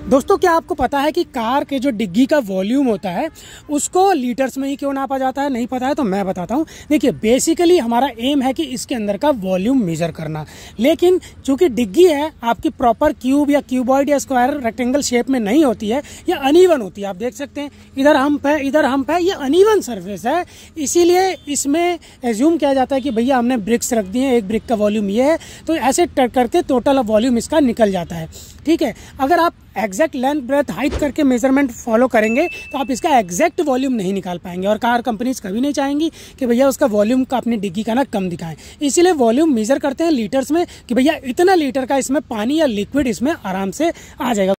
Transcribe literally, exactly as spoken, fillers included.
दोस्तों क्या आपको पता है कि कार के जो डिग्गी का वॉल्यूम होता है उसको लीटर्स में ही क्यों नापा जाता है? नहीं पता है तो मैं बताता हूँ। देखिए बेसिकली हमारा एम है कि इसके अंदर का वॉल्यूम मेजर करना, लेकिन चूंकि डिग्गी है आपकी प्रॉपर क्यूब या क्यूबॉइड या स्क्वायर रेक्टेंगल शेप में नहीं होती है, ये अनइवन होती है। आप देख सकते हैं इधर हम्प है इधर हम्प है, ये अनइवन सर्फेस है, इसीलिए इसमें एज्यूम किया जाता है कि भैया हमने ब्रिक्स रख दिए, एक ब्रिक का वॉल्यूम ये है, तो ऐसे करते टोटल वॉल्यूम इसका निकल जाता है। ठीक है, अगर आप एग्जैक्ट लेंथ ब्रेथ हाइट करके मेजरमेंट फॉलो करेंगे तो आप इसका एग्जैक्ट वॉल्यूम नहीं निकाल पाएंगे, और कार कंपनीज कभी नहीं चाहेंगी कि भैया उसका वॉल्यूम का अपनी डिग्गी का ना कम दिखाएं। इसीलिए वॉल्यूम मेजर करते हैं लीटर्स में कि भैया इतना लीटर का इसमें पानी या लिक्विड इसमें आराम से आ जाएगा।